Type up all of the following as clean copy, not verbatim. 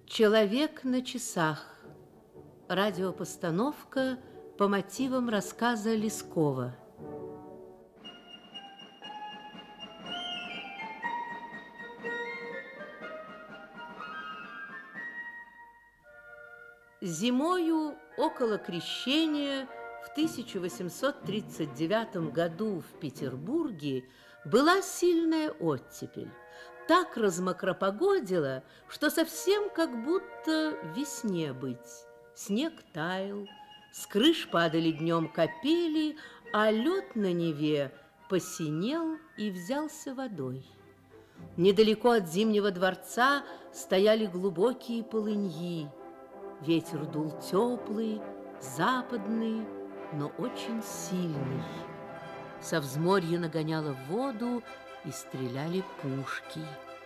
Человек на часах. Радиопостановка по мотивам рассказа Лескова. Зимою около Крещения в 1839 году в Петербурге была сильная оттепель. Так размокропогодило, что совсем как будто весне быть. Снег таял, с крыш падали днем капели, а лед на Неве посинел и взялся водой. Недалеко от Зимнего дворца стояли глубокие полыньи. Ветер дул теплый, западный, но очень сильный. Со взморья нагоняло воду и стреляли пушки.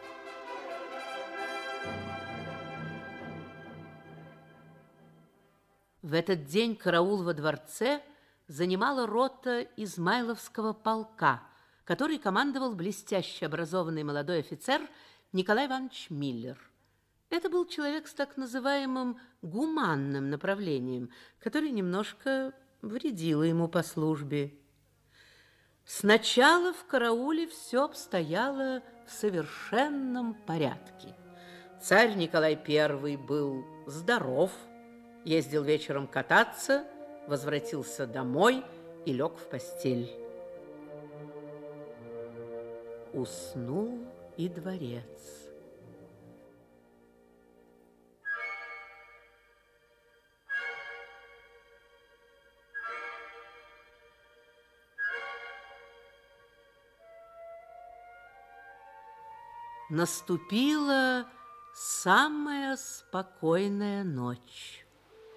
В этот день караул во дворце занимала рота Измайловского полка, который командовал блестяще образованный молодой офицер Николай Иванович Миллер. Это был человек с так называемым гуманным направлением, который немножко вредило ему по службе. Сначала в карауле все обстояло в совершенном порядке. Царь Николай I был здоров, ездил вечером кататься, возвратился домой и лег в постель. Уснул и дворец. Наступила самая спокойная ночь.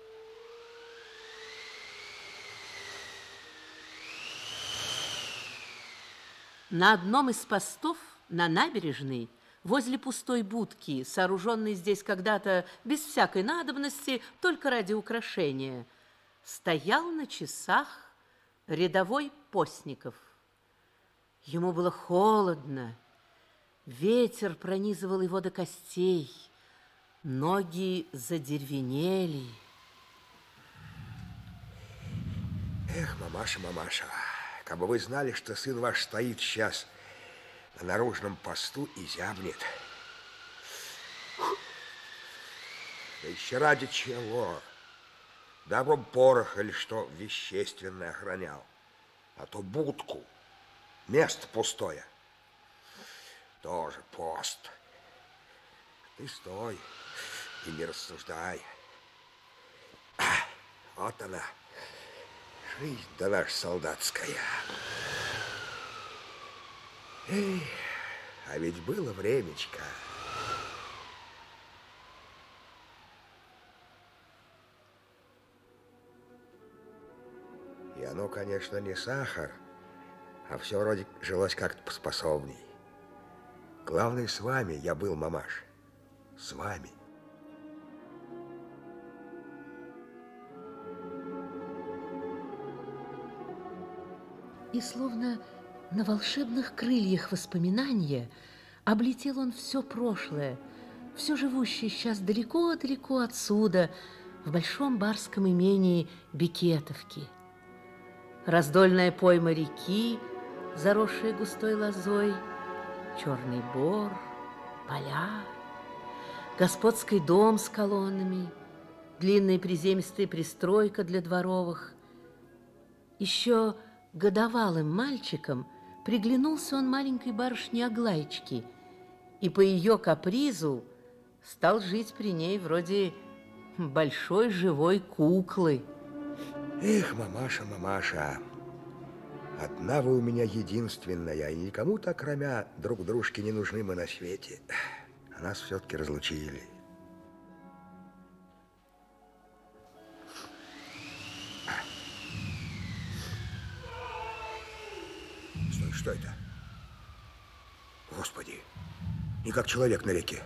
На одном из постов на набережной, возле пустой будки, сооруженной здесь когда-то без всякой надобности, только ради украшения, стоял на часах рядовой Постников. Ему было холодно. Ветер пронизывал его до костей, ноги задервенели. Эх, мамаша, мамаша, как бы вы знали, что сын ваш стоит сейчас на наружном посту и зябнет. Да еще ради чего? Дабы порох или что вещественное охранял. А то будку, место пустое. Тоже пост. Ты стой и не рассуждай. Вот она, жизнь-то наша солдатская. Эй, а ведь было времечко. И оно, конечно, не сахар, а все вроде жилось как-то поспособней. Главное, с вами я был, мамаш. С вами. И словно на волшебных крыльях воспоминания облетел он все прошлое, все живущее сейчас далеко-далеко отсюда, в большом барском имении Бекетовки. Раздольная пойма реки, заросшая густой лозой, Черный Бор, поля, господский дом с колоннами, длинная приземистая пристройка для дворовых. Еще годовалым мальчиком приглянулся он маленькой барышне Аглаечке и по ее капризу стал жить при ней вроде большой живой куклы. Эх, мамаша, мамаша, одна вы у меня единственная, и никому так, кроме друг дружки, не нужны мы на свете. А нас все-таки разлучили. Стой, что это? Господи, не как человек на реке.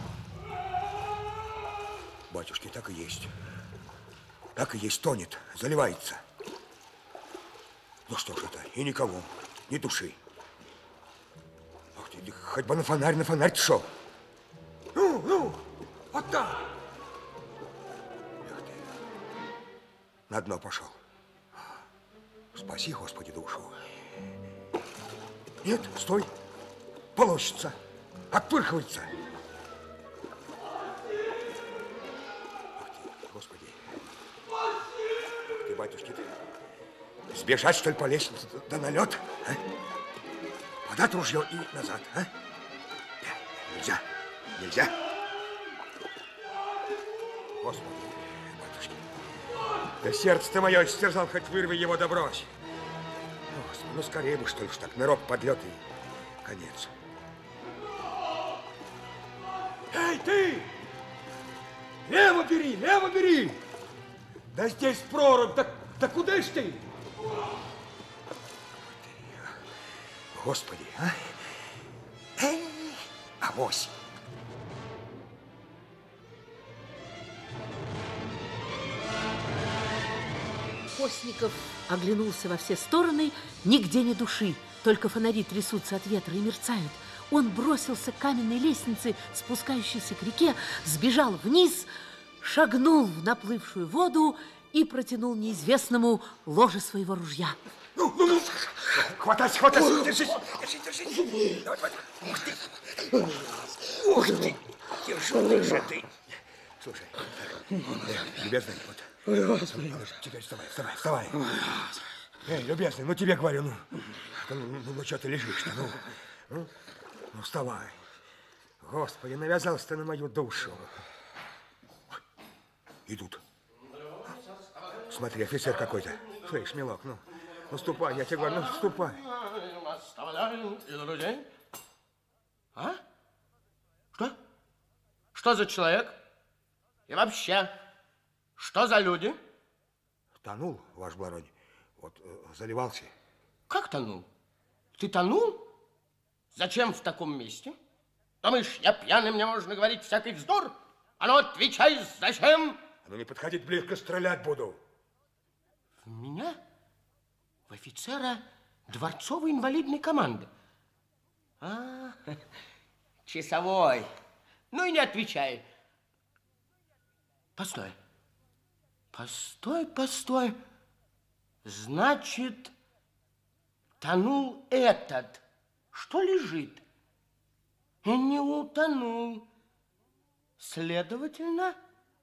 Батюшки, так и есть. Так и есть, тонет, заливается. Ну что ж это, и никого, ни души. Ах ты, хоть бы на фонарь шел. Ну, Вот так. Эх ты. На дно пошел. Спаси, Господи, душу. Нет, стой. Полощется. Отпырхивается. Ах ты, Господи. Ах ты, батюшки, ты. Сбежать, что ли, по лестнице, да на лед? А? Подать ружье и назад, а? Нельзя, нельзя. Господи, батюшки. Да сердце-то мое истерзал, хоть вырви его да брось. Господи, ну скорее бы, что ли, так, нырок, подлет и конец. Эй, ты! Лево бери, лево бери! Да здесь прорубь, да куда ж ты? Господи, а? Авось. Постников оглянулся во все стороны, нигде ни души, только фонари трясутся от ветра и мерцают. Он бросился к каменной лестнице, спускающейся к реке, сбежал вниз, шагнул в наплывшую воду и протянул неизвестному ложе своего ружья. Ну, хватайся, хватайся, держись, держись. Давай, давай. Ух ты, держи ты. Слушай, любезный, вот. Ой, Господи. Теперь вставай. Эй, любезный, ну тебе говорю, ну что ты лежишь-то, ну, вставай. Господи, навязался ты на мою душу. Идут. Смотри, офицер какой-то. Слышь, милок, ну ступай, я тебе говорю, ну ступай. Оставляю из друзей. А? Что? Что за человек? И вообще, что за люди? Тонул, ваш баронь. Вот заливался. Как тонул? Ты тонул? Зачем в таком месте? Думаешь, я пьяный, мне можно говорить всякий вздор? А ну, отвечай, зачем? А ну не подходить близко, стрелять буду. В меня? В офицера дворцовой инвалидной команды. А, часовой. Ну и не отвечай. Постой. Постой. Значит, тонул этот, что лежит. И не утонул. Следовательно...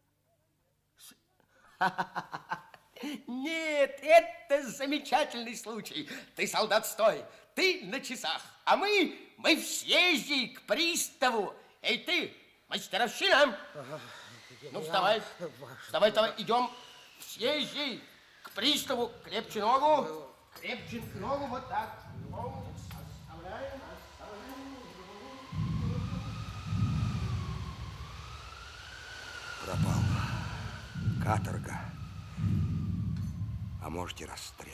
Нет, это замечательный случай. Ты, солдат, стой. Ты на часах, а мы в съезде к приставу. Эй, ты, мастеровщина. Ну, вставай, идем в съезде к приставу. Крепче ногу, вот так. Оставляем. Пропал. Каторга. А может и расстрел.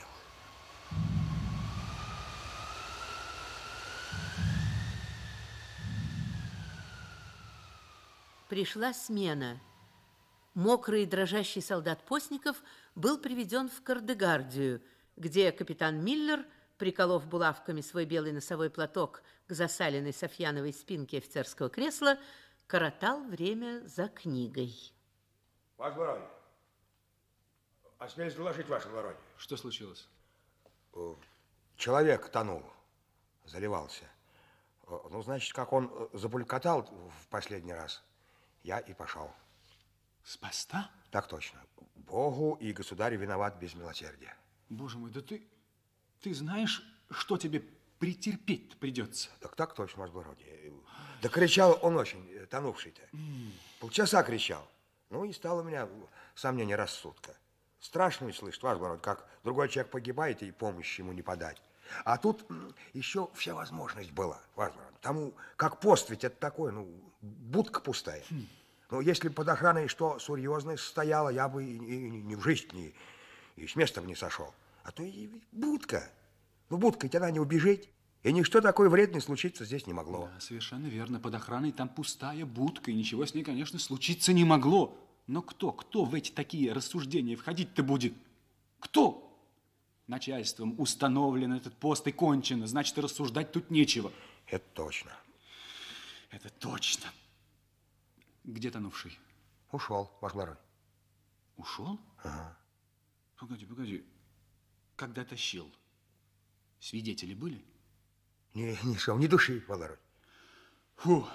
Пришла смена. Мокрый и дрожащий солдат Постников был приведен в Кардегардию, где капитан Миллер, приколов булавками свой белый носовой платок к засаленной софьяновой спинке офицерского кресла, коротал время за книгой. Ваш барон, осмелюсь доложить, ваше барон. Что случилось? Человек тонул, заливался. Ну, значит, как он забулькотал в последний раз, я и пошел. С поста? Так точно. Богу и государю виноват без милосердия. Боже мой, да ты знаешь, что тебе претерпеть придется? Так точно, ваше благородие. Да кричал он очень, тонувший-то. Полчаса кричал. Ну, и стало у меня сомнение рассудка. Страшно ведь слышать, ваше благородие, как другой человек погибает, и помощи ему не подать. А тут еще вся возможность была, ваше благородие. Тому, как пост ведь это такое, будка пустая. Ну, если под охраной что серьезное стояло, я бы и не в жизнь, и с места бы не сошел. А то и будка. Ну, будка ведь она не убежит. И ничто такое вредное случиться здесь не могло. Да, совершенно верно. Под охраной там пустая будка, и ничего с ней, конечно, случиться не могло. Но кто в эти такие рассуждения входить-то будет? Кто? Начальством установлен этот пост и кончено. Значит, рассуждать тут нечего. Это точно. Это точно. Где тонувший? Ушел, ваше благородие. Ушел? Ага. Погоди. Когда тащил, свидетели были? Не шел, ни души, ваше благородие. Фу.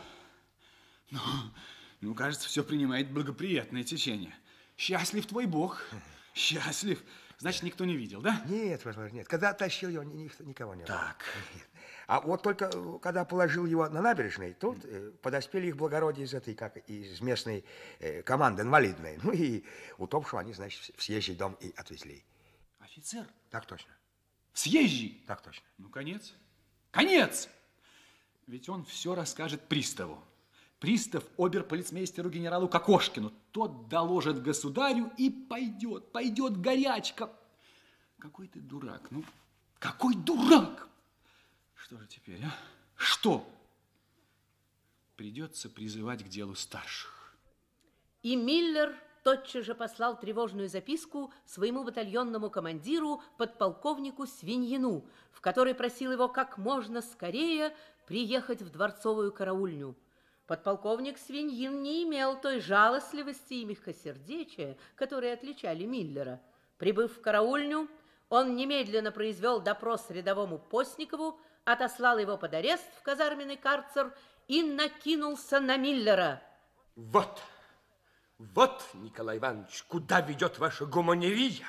Ну, кажется, все принимает благоприятное течение. Счастлив твой Бог. Счастлив. Значит, никто не видел, да? Нет, ваше благородие, нет. Когда тащил его, никого не было. Так. Нет. А вот только когда положил его на набережной, тут подоспели их благородие из местной команды инвалидной. Ну и утопшего они, значит, в съезжий дом и отвезли. Офицер? Так точно. В съезжий? Так точно. Ну, конец. Конец! Ведь он все расскажет приставу. Пристав оберполицмейстеру генералу Кокошкину. Тот доложит государю и пойдет горячка. Какой ты дурак, ну, какой дурак! Что же теперь, а? Что? Придется призывать к делу старших. И Миллер тотчас же послал тревожную записку своему батальонному командиру, подполковнику Свиньину, в которой просил его как можно скорее приехать в дворцовую караульню. Подполковник Свиньин не имел той жалостливости и мягкосердечия, которые отличали Миллера. Прибыв в караульню, он немедленно произвел допрос рядовому Постникову, отослал его под арест в казарменный карцер и накинулся на Миллера. Вот, Николай Иванович, куда ведет ваша гуманерия?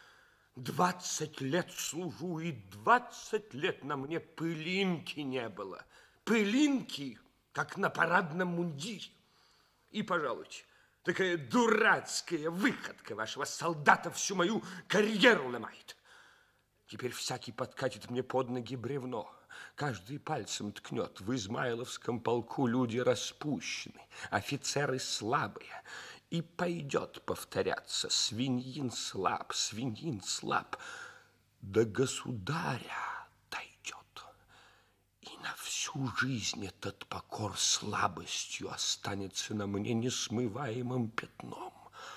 20 лет служу, и 20 лет на мне пылинки не было. Пылинки, как на парадном мундире. И, пожалуйте, такая дурацкая выходка вашего солдата всю мою карьеру ломает. Теперь всякий подкатит мне под ноги бревно. Каждый пальцем ткнет. В Измайловском полку люди распущены, офицеры слабые. И пойдет повторяться: свиньин слаб, свиньин слаб. До государя дойдет. И на всю жизнь этот покор слабостью останется на мне несмываемым пятном.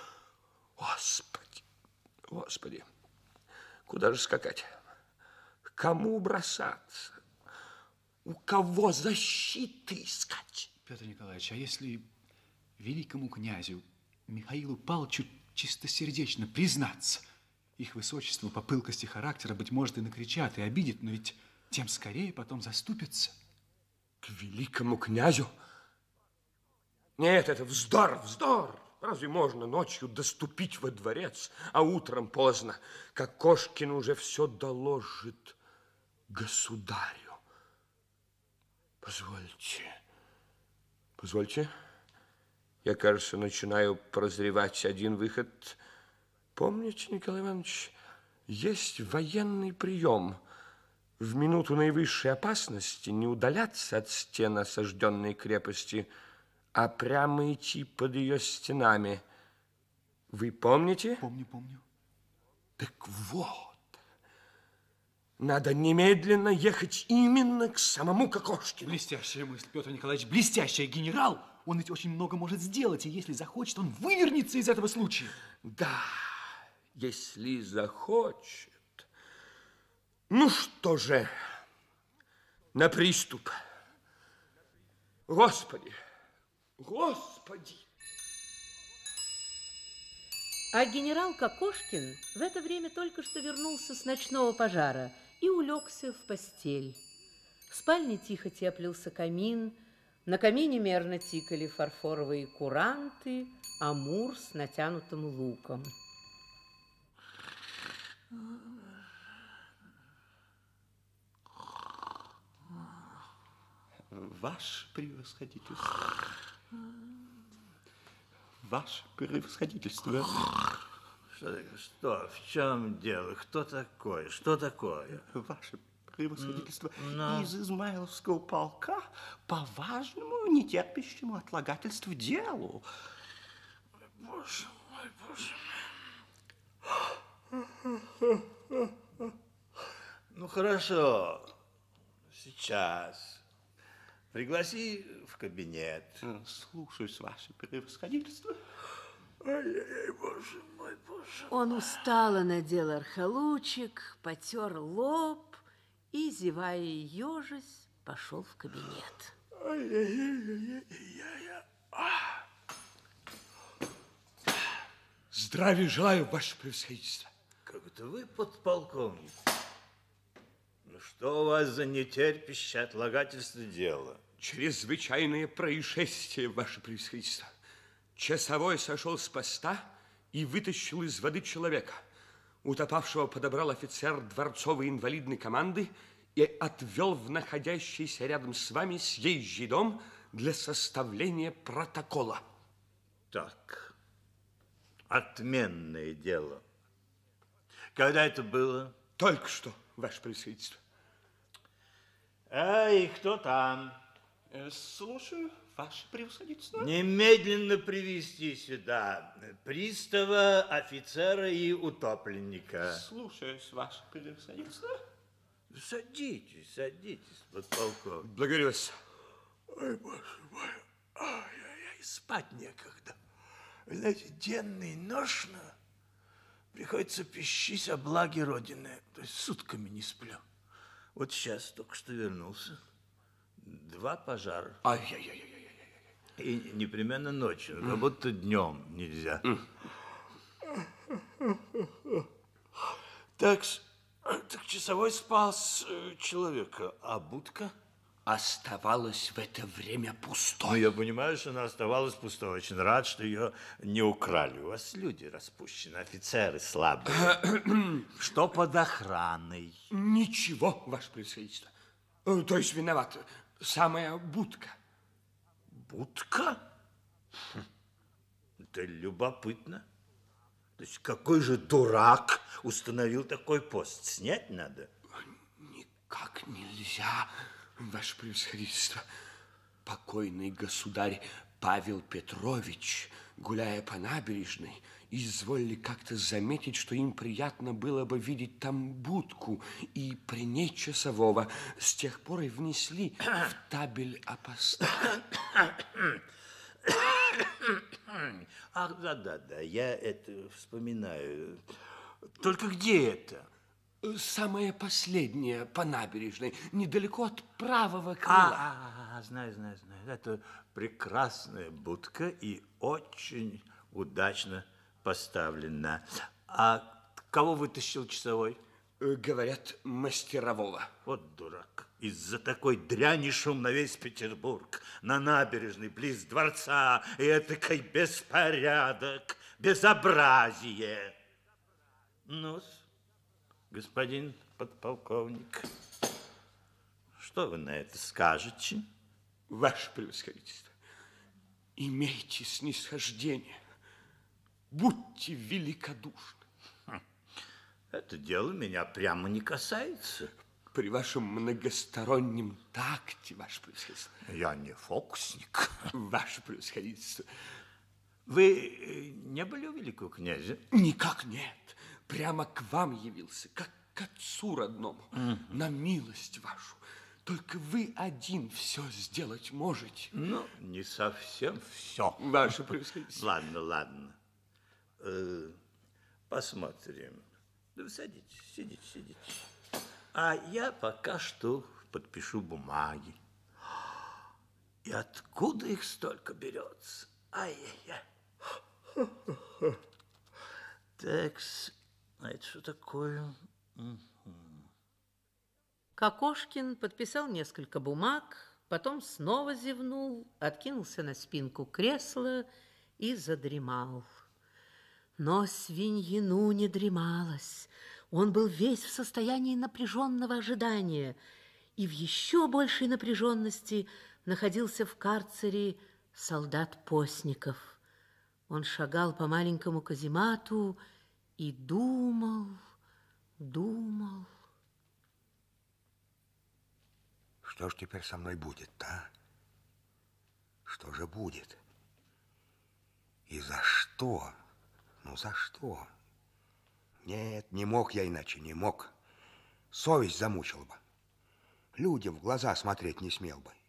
Господи, Господи, куда же скакать? К кому бросаться? У кого защиты искать? Петр Николаевич, а если великому князю Михаилу Павловичу чистосердечно признаться, их высочеству по пылкости характера, быть может, и накричат, и обидят, но ведь тем скорее потом заступятся. К великому князю? Нет, это вздор, вздор. Разве можно ночью доступить во дворец, а утром поздно, как Кошкин уже все доложит государю? Позвольте. Я, кажется, начинаю прозревать один выход. Помните, Николай Иванович, есть военный прием. В минуту наивысшей опасности не удаляться от стен осажденной крепости, а прямо идти под ее стенами. Вы помните? Помню. Так вот, надо немедленно ехать именно к самому Кокошкину. Блестящая мысль, Петр Николаевич, блестящая. Генерал, он ведь очень много может сделать, и если захочет, он вывернется из этого случая. Да, если захочет. Ну что же, на приступ. Господи! А генерал Кокошкин в это время только что вернулся с ночного пожара и улегся в постель. В спальне тихо теплился камин, на камине мерно тикали фарфоровые куранты, амур с натянутым луком. Ваше превосходительство. Ваше превосходительство. Что? В чем дело? Кто такой? Что такое? Ваше превосходительство. Из Измайловского полка по важному, нетерпящему отлагательству делу. Боже мой. Ну, хорошо. Сейчас. Пригласи в кабинет. Слушаюсь, ваше превосходительство. Ай-яй-яй, боже мой. Он устало надел архалучик, потер лоб и, зевая и ежась, пошел в кабинет. Ай-яй-яй-яй-яй-яй. Здравия желаю, ваше превосходительство. Как это вы, подполковник? Ну что у вас за нетерпящее отлагательство дела? Чрезвычайное происшествие, ваше превосходительство. Часовой сошел с поста и вытащил из воды человека. Утопавшего подобрал офицер дворцовой инвалидной команды и отвел в находящийся рядом с вами съезжий дом для составления протокола. Так, отменное дело. Когда это было? Только что, ваше превосходительство. Эй, кто там? Слушаю, ваше превосходительство. Немедленно привести сюда пристава, офицера и утопленника. Слушаюсь, ваше превосходительство. Садитесь, садитесь, подполковник. Благодарю вас. Ой, боже мой, ай-яй-яй, спать некогда. Знаете, денно и ношно приходится пищись о благе Родины. То есть сутками не сплю. Вот сейчас только что вернулся. 2 пожара. Ай-яй-яй-яй-яй. И непременно ночью, как будто днем нельзя. Так часовой спас человека, а будка? Оставалась в это время Ну, пустой. я понимаю, что она оставалась пустой. Очень рад, что ее не украли. У вас люди распущены, офицеры слабые. Что под охраной? Ничего, ваше превосходительство. То есть виноват самая будка. Будка? Это любопытно. То есть какой же дурак установил такой пост? Снять надо? Никак нельзя, ваше превосходительство. Покойный государь Павел Петрович, гуляя по набережной, изволили как-то заметить, что им приятно было бы видеть там будку и при ней часового. С тех пор и внесли в табель о постах. Ах, да-да-да, я это вспоминаю. Только где это? Самое последнее по набережной, недалеко от правого крыла. Знаю. Это прекрасная будка и очень удачно поставлена. А кого вытащил часовой? Говорят, мастерового. Вот дурак. Из-за такой дряни шум на весь Петербург, на набережной, близ дворца, и этакой беспорядок, безобразие. Ну, господин подполковник, что вы на это скажете? Ваше превосходительство, имейте снисхождение, будьте великодушны. Это дело меня прямо не касается. При вашем многостороннем такте, ваше превосходительство. Я не фокусник. Ваше превосходительство. Вы не были у великого князя? Никак нет. Прямо к вам явился, как к отцу родному, на милость вашу. Только вы один все сделать можете. Ну, не совсем все. Ваше превосходительство. Ладно. Посмотрим. Да вы садитесь, сидите. А я пока что подпишу бумаги. И откуда их столько берется? Ай-яй-яй. Такс, а это что такое? Кокошкин подписал несколько бумаг, потом снова зевнул, откинулся на спинку кресла и задремал. Но свиньину не дремалось. Он был весь в состоянии напряженного ожидания, и в еще большей напряженности находился в карцере солдат Постников. Он шагал по маленькому каземату и думал. Что ж теперь со мной будет-то, а? Что же будет? И за что? Ну, за что? Нет, не мог я иначе, не мог. Совесть замучила бы. Людям в глаза смотреть не смел бы.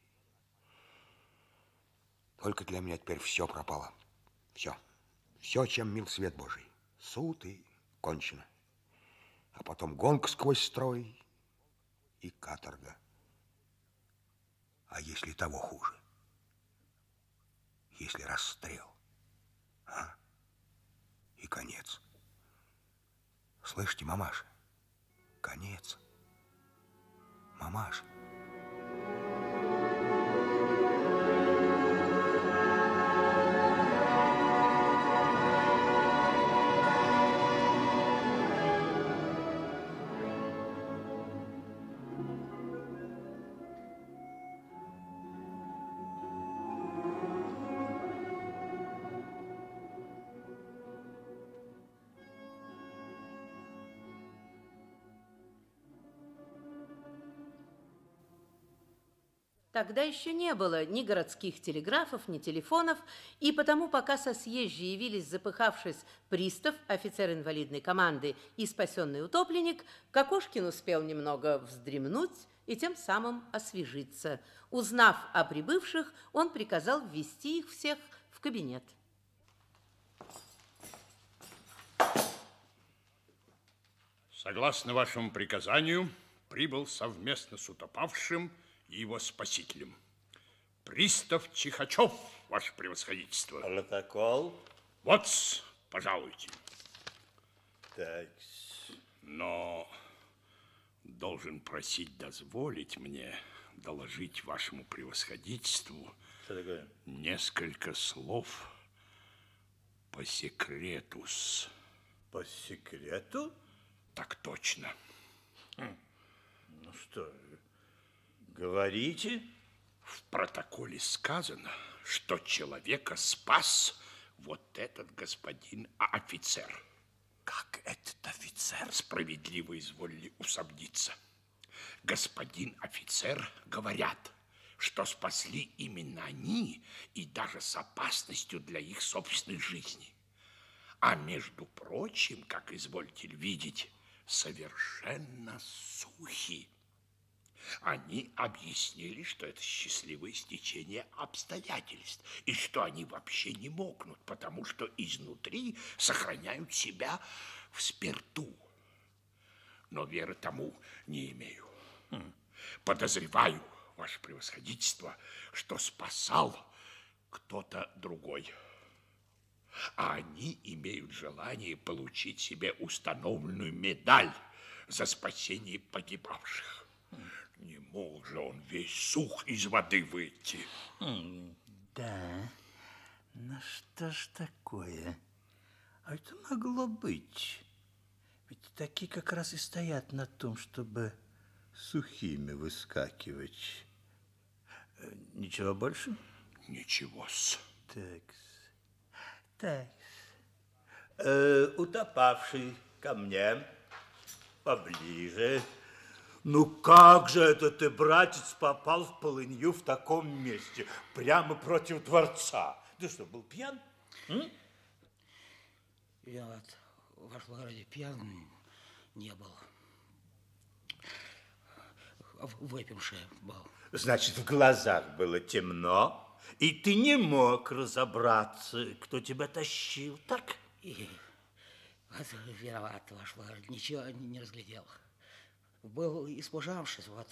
Только для меня теперь все пропало. Все. Все, чем мил свет Божий. Суд и кончено. А потом гонка сквозь строй и каторга. А если того хуже? Если расстрел? А? И конец. Слышите, мамаша? Конец. Мамаша. Тогда еще не было ни городских телеграфов, ни телефонов, и потому, пока со съезжей явились, запыхавшись, пристав, офицер инвалидной команды и спасенный утопленник, Кокошкин успел немного вздремнуть и тем самым освежиться. Узнав о прибывших, он приказал ввести их всех в кабинет. Согласно вашему приказанию, прибыл совместно с утопавшим и его спасителем. Пристав Чихачев, ваше превосходительство. Протокол. Вот, пожалуйте. Так. Но должен просить дозволить мне доложить вашему превосходительству Что такое? несколько слов по секрету-с. По секрету? Так точно. Ну что, говорите? В протоколе сказано, что человека спас вот этот господин офицер. Как этот офицер? Справедливо изволили усомниться. Господин офицер, говорят, что спасли именно они и даже с опасностью для их собственной жизни. А между прочим, как извольте видеть, совершенно сухи. Они объяснили, что это счастливое стечение обстоятельств, и что они вообще не мокнут, потому что изнутри сохраняют себя в спирту. Но веры тому не имею. Подозреваю, ваше превосходительство, что спасал кто-то другой. А они имеют желание получить себе установленную медаль за спасение погибавших. Не мог же он весь сух из воды выйти. Да, ну что ж такое? А это могло быть. Ведь такие как раз и стоят на том, чтобы сухими выскакивать. Ничего больше? Ничего-с. Так. Утопавший ко мне поближе. Ну как же это ты, братец, попал в полынью в таком месте, прямо против дворца? Ты что, был пьян? Виноват, ваше благородие, пьян не был. Выпивший был. Значит, в глазах было темно, и ты не мог разобраться, кто тебя тащил, так? Вот, виноват, ваше благородие, ничего не разглядел. Был испужавшись, вот.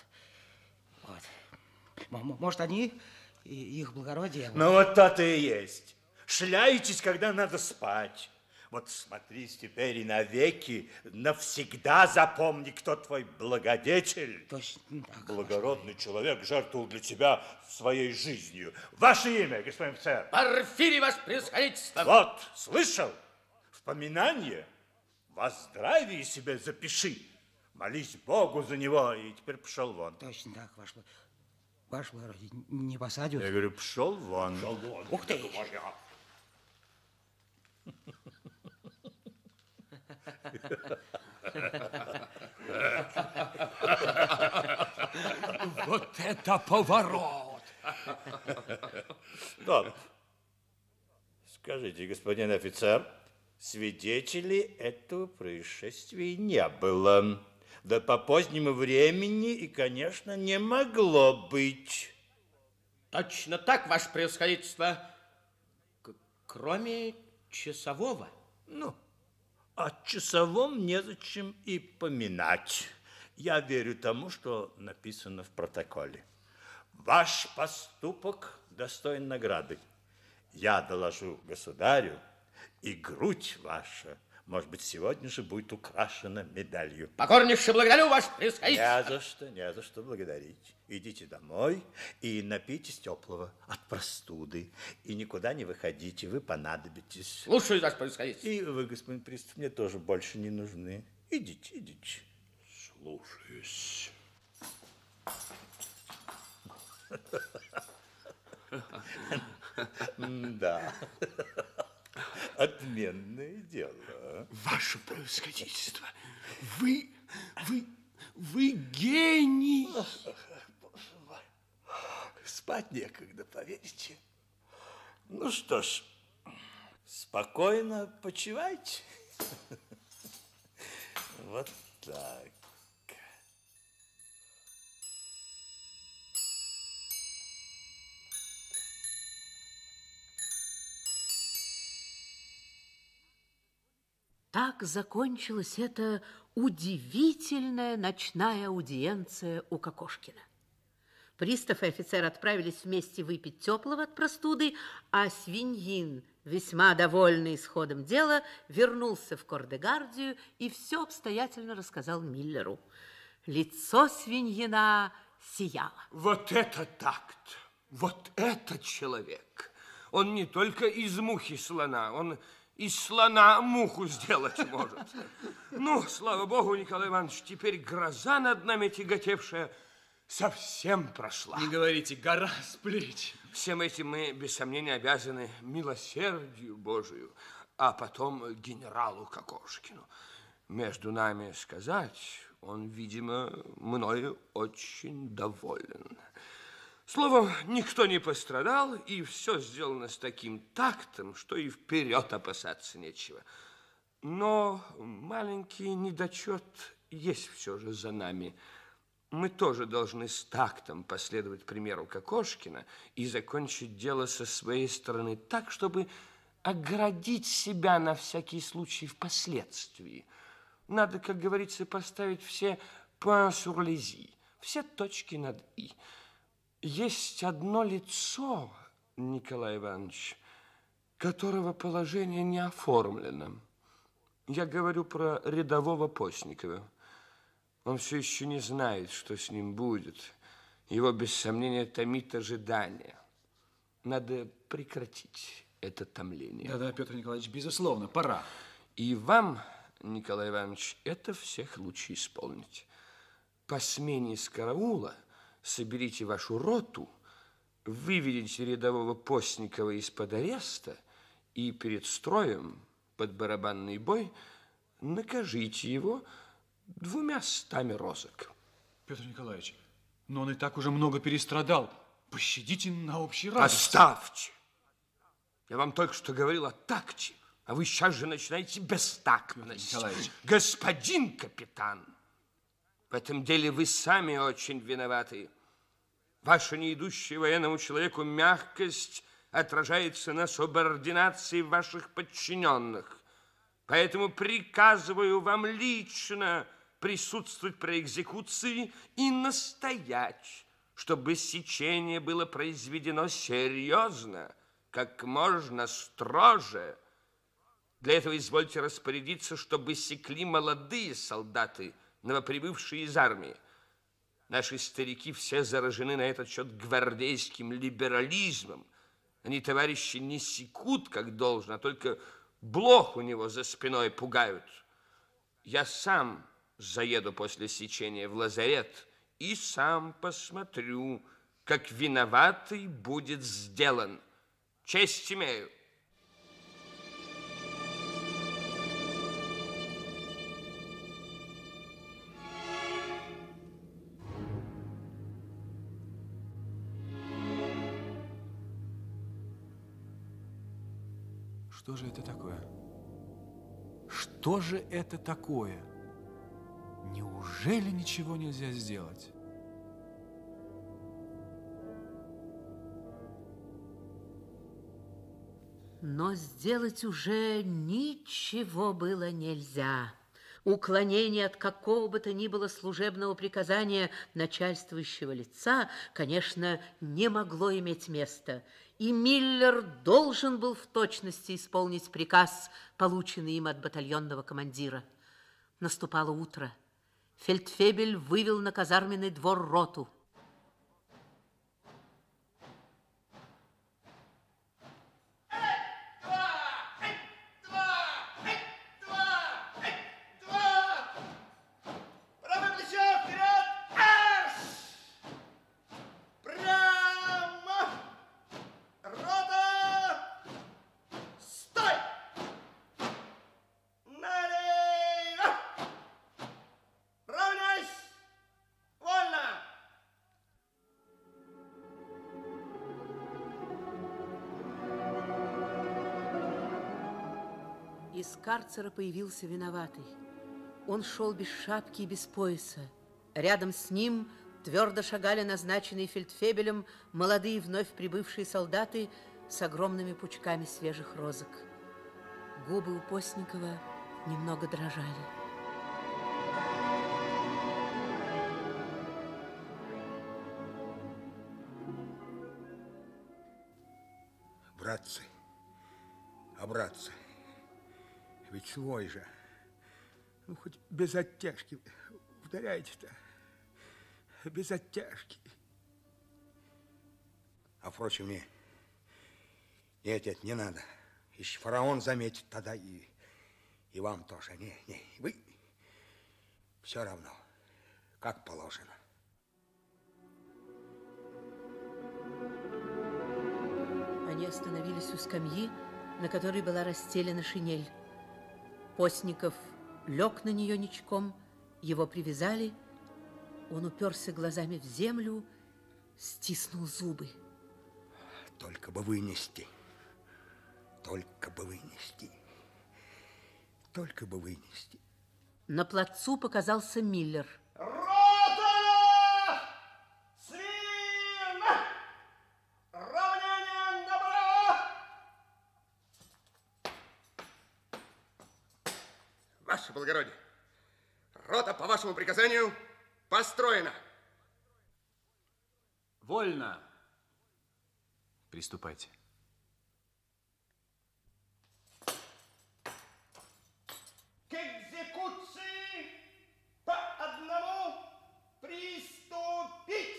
Может, они, их благородие... Ну, вот то-то и есть. Шляетесь, когда надо спать. Вот смотри теперь и навеки, навсегда запомни, кто твой благодетель. Точно так. Благородный человек жертвовал для тебя своей жизнью. Ваше имя, господин офицер? Порфирий, ваше превосходительство. Вот, слышал? Вспоминание. Во здравии себе запиши. Молись Богу за него, и теперь пошел вон. Точно так, ваше благородие, не посадят. Я говорю, пошел вон. Пошел вон. Ух ты! Вот это поворот! Стоп. Скажите, господин офицер, свидетелей этого происшествия не было. Да по позднему времени и, конечно, не могло быть. Точно так, ваше превосходительство. Кроме часового. Ну, о часовом незачем и поминать. Я верю тому, что написано в протоколе. Ваш поступок достоин награды. Я доложу государю, и грудь ваша Может быть, сегодня же будет украшена медалью. Покорнейше благодарю, ваше превосходительство. Не за что благодарить. Идите домой и напейтесь теплого от простуды. И никуда не выходите, вы понадобитесь. Слушаю, ваше превосходительство. И вы, господин пристав, мне тоже больше не нужны. Идите, идите. Слушаюсь. Да. Отменное дело. Ваше превосходительство, вы гений. Спать некогда, поверите? Ну что ж, спокойно почивайте. Вот так. Так закончилась эта удивительная ночная аудиенция у Кокошкина. Пристав и офицер отправились вместе выпить теплого от простуды, а свиньин, весьма довольный исходом дела, вернулся в Кордегардию и все обстоятельно рассказал Миллеру. Лицо свиньина сияло. Вот это такт! Вот это человек! Он не только из мухи слона, он из слона муху сделать может. Ну, слава богу, Николай Иванович, теперь гроза над нами тяготевшая совсем прошла. Не говорите, гора с плеч. Всем этим мы, без сомнения, обязаны милосердию Божию, а потом генералу Кокошкину. Между нами сказать, он, видимо, мною очень доволен. Словом, никто не пострадал, и все сделано с таким тактом, что и вперед опасаться нечего. Но маленький недочет есть все же за нами. Мы тоже должны с тактом последовать примеру Кокошкина и закончить дело со своей стороны так, чтобы оградить себя на всякий случай впоследствии. Надо, как говорится, поставить все points sur les i, все точки над «и». Есть одно лицо, Николай Иванович, которого положение не оформлено. Я говорю про рядового Постникова. Он все еще не знает, что с ним будет. Его, без сомнения, томит ожидание. Надо прекратить это томление. Да-да, Петр Николаевич, безусловно, пора. И вам, Николай Иванович, это всех лучше исполнить. По смене с караула соберите вашу роту, выведите рядового Постникова из-под ареста и перед строем под барабанный бой накажите его 200 розок. Петр Николаевич, но он и так уже много перестрадал. Пощадите на общий радость. Оставьте! Я вам только что говорил о такте, а вы сейчас же начинаете бестактность. Господин капитан, в этом деле вы сами очень виноваты. Ваша не идущая военному человеку мягкость отражается на субординации ваших подчиненных. Поэтому приказываю вам лично присутствовать при экзекуции и настоять, чтобы сечение было произведено серьезно, как можно строже. Для этого извольте распорядиться, чтобы секли молодые солдаты, новоприбывшие из армии. Наши старики все заражены на этот счет гвардейским либерализмом. Они, товарищи, не секут, как должно, а только блох у него за спиной пугают. Я сам заеду после сечения в лазарет и сам посмотрю, как виноватый будет сделан. Честь имею. Что же это такое? Что же это такое? Неужели ничего нельзя сделать? Но сделать уже ничего было нельзя. Уклонение от какого бы то ни было служебного приказания начальствующего лица, конечно, не могло иметь места. и Миллер должен был в точности исполнить приказ, полученный им от батальонного командира. Наступало утро. Фельдфебель вывел на казарменный двор роту. Из карцера появился виноватый. Он шел без шапки и без пояса. Рядом с ним твердо шагали назначенные фельдфебелем молодые вновь прибывшие солдаты с огромными пучками свежих розок. Губы у Постникова немного дрожали. Братцы, братцы, ведь свой же. Ну, хоть без оттяжки ударяйте-то. Без оттяжки. А, впрочем, нет, не надо. Еще фараон заметит тогда и вам тоже. Не, вы все равно, как положено. Они остановились у скамьи, на которой была расстелена шинель. Постников лег на нее ничком, его привязали. Он уперся глазами в землю, стиснул зубы. Только бы вынести. Только бы вынести. Только бы вынести. На плацу показался Миллер. Рота! Смирно! Равнение направо! Ваше благородие, рота по вашему приказанию построена. Вольно. Приступайте. К экзекуции по одному приступить!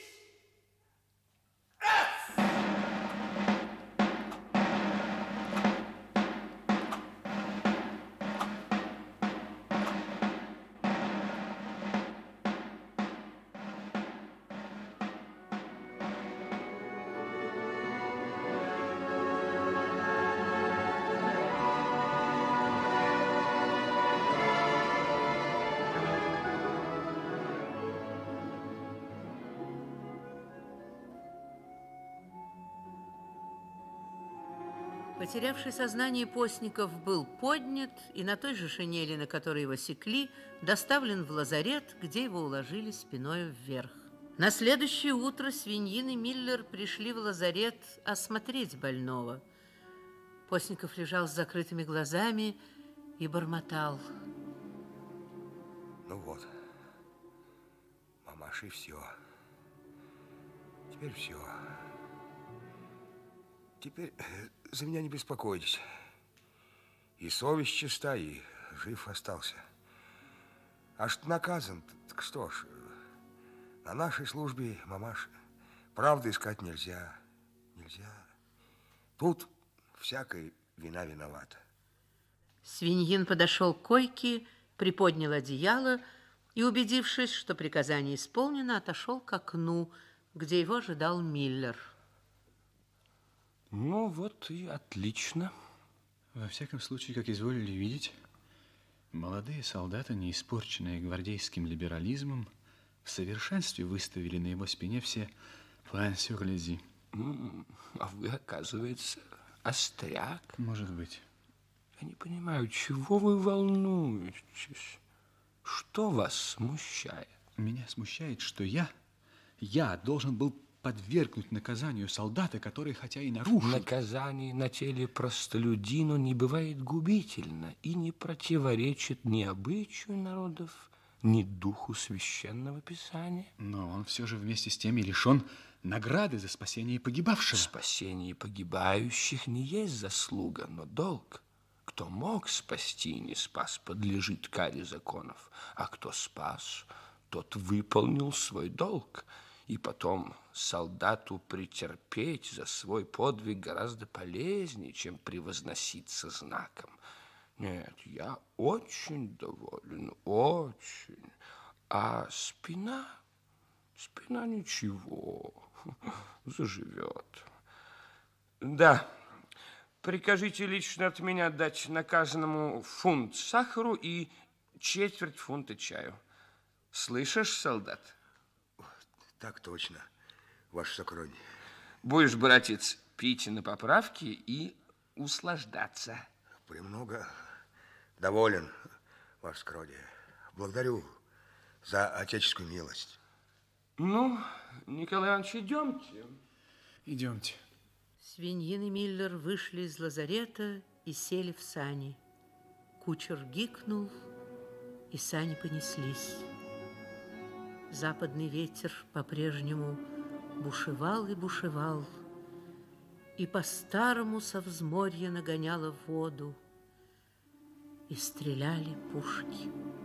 Потерявший сознание Постников был поднят и на той же шинели, на которой его секли, доставлен в лазарет, где его уложили спиною вверх. На следующее утро Свиньин и Миллер пришли в лазарет осмотреть больного. Постников лежал с закрытыми глазами и бормотал. Ну вот, мамаши, все. Теперь все. Теперь за меня не беспокойтесь. И совесть чиста, и жив остался. А что наказан, так что ж, на нашей службе, мамаша, правды искать нельзя. Нельзя. Тут всякая вина виновата. Свиньин подошел к койке, приподнял одеяло и, убедившись, что приказание исполнено, отошел к окну, где его ожидал Миллер. Ну вот и отлично. Во всяком случае, как изволили видеть, молодые солдаты, не испорченные гвардейским либерализмом, в совершенстве выставили на его спине все план-сюр-лези. А вы, оказывается, остряк. Может быть. Я не понимаю, чего вы волнуетесь? Что вас смущает? Меня смущает, что я должен был подвергнуть наказанию солдата, который, хотя и нарушил... Наказание на теле простолюдину не бывает губительно и не противоречит ни обычаю народов, ни духу священного писания. Но он все же вместе с тем и лишен награды за спасение погибавшего. Спасение погибающих не есть заслуга, но долг. Кто мог спасти и не спас, подлежит каре законов. А кто спас, тот выполнил свой долг. И потом солдату претерпеть за свой подвиг гораздо полезнее, чем превозноситься знаком. Нет, я очень доволен, очень. А спина ничего, заживет. Да, прикажите лично от меня дать наказанному фунт сахару и четверть фунта чаю. Слышишь, солдат? Так точно, ваше сокровение. Будешь, братец, пить на поправки и услаждаться. Премного доволен, ваше сокровение. Благодарю за отеческую милость. Ну, Николай Иванович, идемте. Идемте. Свиньин и Миллер вышли из лазарета и сели в сани. Кучер гикнул, и сани понеслись. Западный ветер по-прежнему бушевал и бушевал, и по-старому со взморья нагоняло воду, и стреляли пушки.